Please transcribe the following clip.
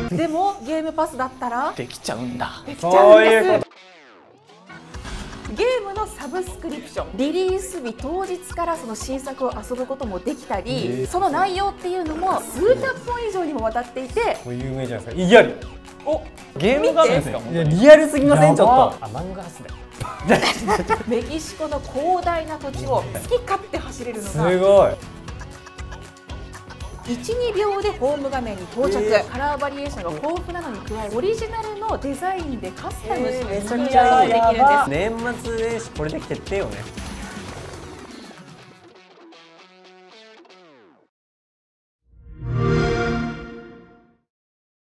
でもゲームパスだったらできちゃうんだ。 できちゃうんです。 そういうこゲームのサブスクリプション、リリース日当日からその新作を遊ぶこともできたり、その内容っていうのも数百本以上にもわたっていて、 これ有名じゃないですか。イギャル。 おゲーム画面ですか。 いやリアルすぎませんちょっと。 あ、マンガハスだよ。 メキシコの広大な土地を好き勝手走れるのすがごい。 1、2秒でホーム画面に到着、カラーバリエーションが豊富なのに加え、オリジナルのデザインでカスタムしてめちゃくできるんちゃです。 年末年始これで決定よね。